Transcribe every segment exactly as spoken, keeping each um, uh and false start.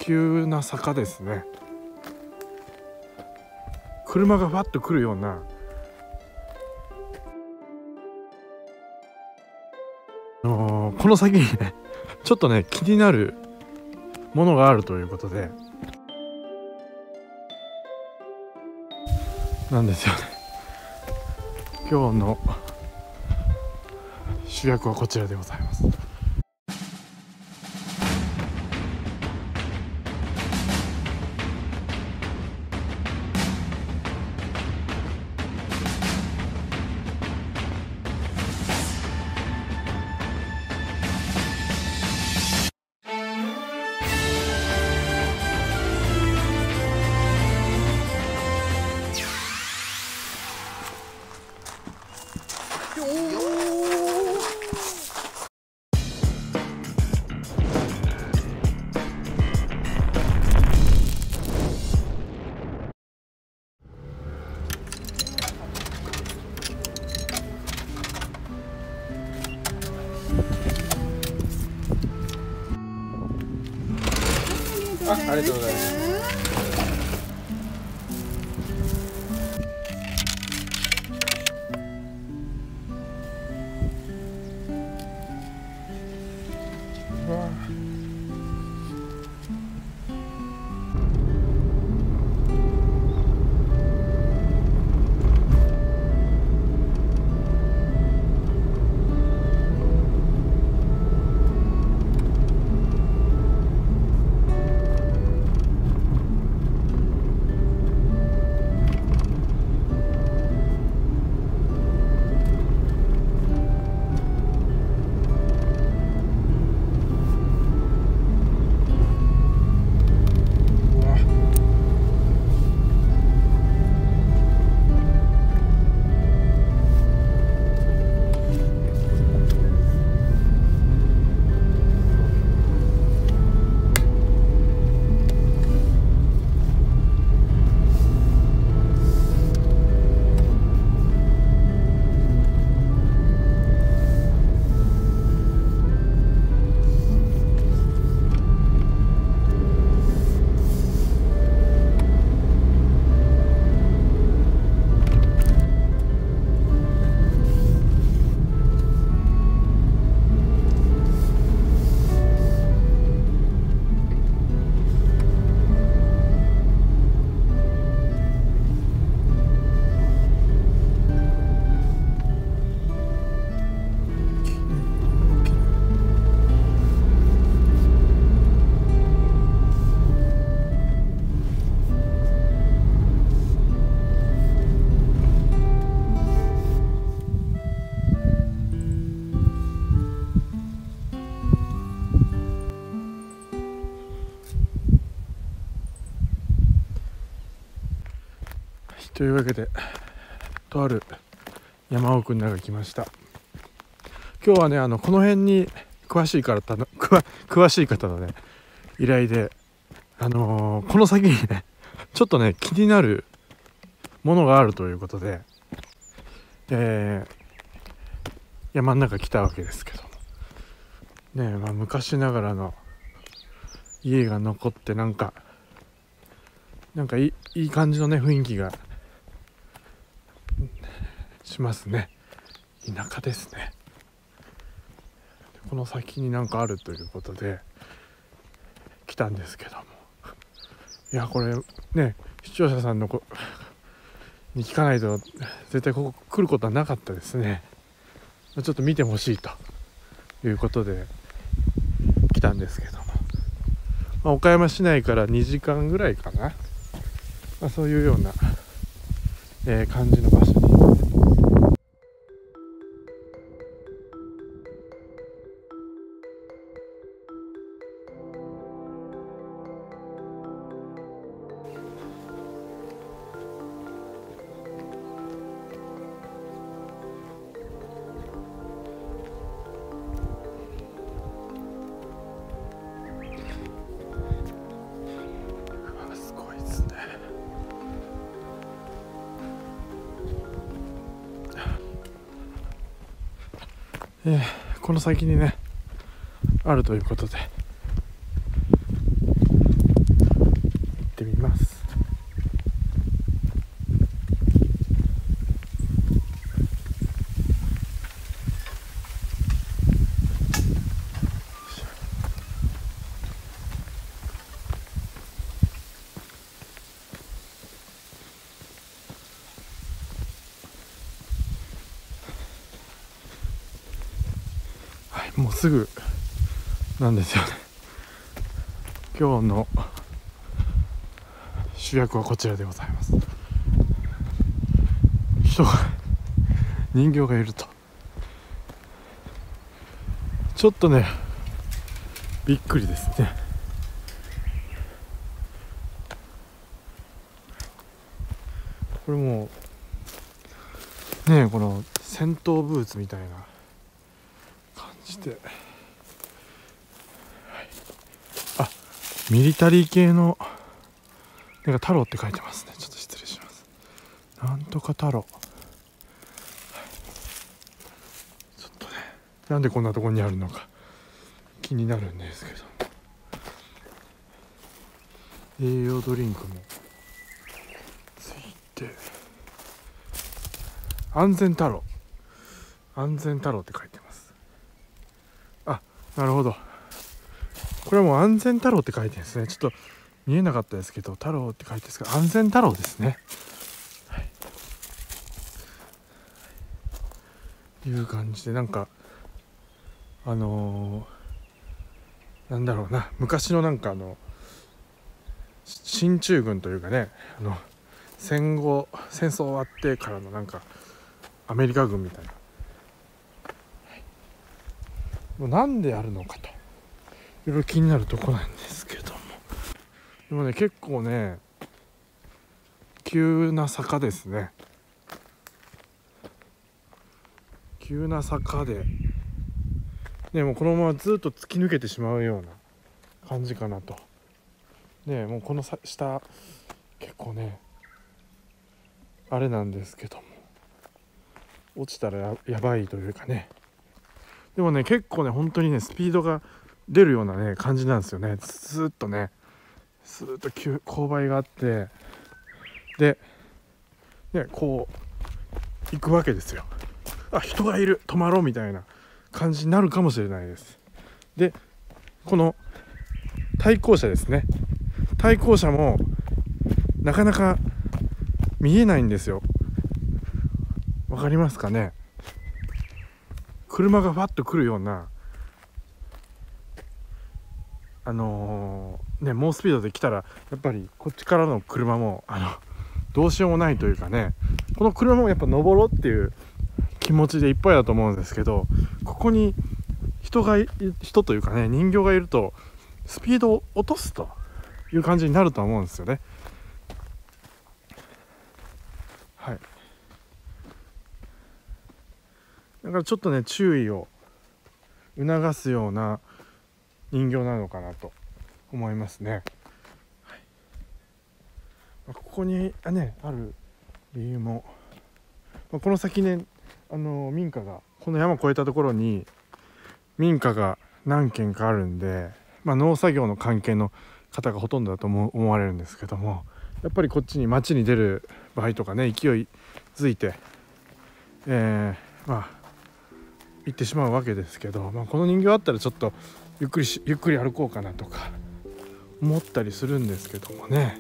急な坂ですね。車がファッと来るような、あのーこの先にねちょっとね気になるものがあるということでなんですよね。今日の主役はこちらでございます。あ、ありがとうございます。というわけでとある山奥に来ました。今日はねあのこの辺に詳しい方の詳しい方のね依頼で、あのー、この先にねちょっとね気になるものがあるということで、えー、山の中来たわけですけどもね、まあ、昔ながらの家が残ってなんかなんかいい、いい感じのね雰囲気がしますね。田舎ですね。この先になんかあるということで来たんですけども、いやこれね視聴者さんのこに聞かないと絶対ここ来ることはなかったですね。ちょっと見てほしいということで来たんですけども、まあ、岡山市内からにじかんぐらいかな、まあ、そういうような、えー、感じの場所にえー、この先にねあるということでもうすぐなんですよね。今日の主役はこちらでございます。人が人形がいるとちょっとねびっくりですね。これもうねこの戦闘ブーツみたいな感じで、はい、あミリタリー系のなんか太郎って書いてますね。ちょっと失礼します。なんとか太郎、はい、ちょっとねなんでこんなところにあるのか気になるんですけど、栄養ドリンクもついて、安全太郎安全太郎って書いてます。あ、なるほど、これはもう安全太郎って書いてるんですね。ちょっと見えなかったですけど太郎って書いてますが安全太郎ですね、はい、いう感じでなんかあのー、なんだろうな、昔のなんかあの進駐軍というかね、あの戦後戦争終わってからのなんかアメリカ軍みたいな、もうなんであるのかといろいろ気になるとこなんですけども、でもね結構ね急な坂ですね。急な坂でね、もうこのままずっと突き抜けてしまうような感じかなと。ね、もうこのさ下結構ねあれなんですけども、落ちたら や, やばいというかね。でもね結構ね本当にねスピードが出るようなね感じなんですよね。ずーっとねずーっと急勾配があってで、ね、こう行くわけですよ。あ、人がいる、止まろうみたいな感じになるかもしれないです。でこの対向車ですね、対向車もなかなか見えないんですよ。わかりますかね。車がファッと来るようなあのー、ね猛スピードで来たらやっぱりこっちからの車もあのどうしようもないというかね、この車もやっぱ登ろうっていう気持ちでいっぱいだと思うんですけど、ここに人が人というかね人形がいるとスピードを落とすという感じになると思うんですよね。はい、だからちょっとね注意を促すような人形なのかなと思いますね。はい、ここにあ、ね、ある理由も、この先ねあの民家がこの山越えたところに民家が何軒かあるんで、まあ、農作業の関係の方がほとんどだと思思われるんですけども、やっぱりこっちに町に出る場合とかね勢いづいて、えー、まあ行ってしまうわけですけど、まあ、この人形あったらちょっとゆっくりしゆっくり歩こうかなとか思ったりするんですけどもね。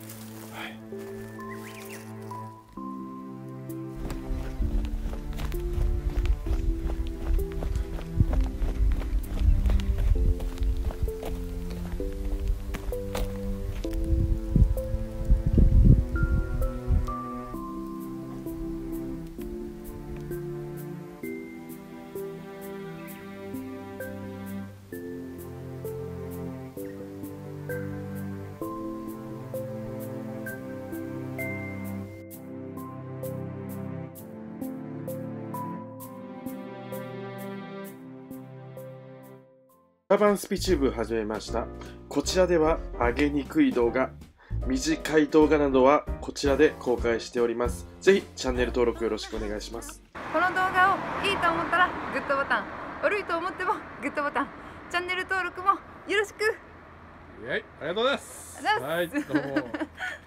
アーバンスピチューブ始めました。こちらでは上げにくい動画、短い動画などはこちらで公開しております。ぜひチャンネル登録よろしくお願いします。 この動画をいいと思ったらグッドボタン、悪いと思ってもグッドボタン、チャンネル登録もよろしく。 はい、ありがとうございます。 ありがとうございます。 はい、どうも。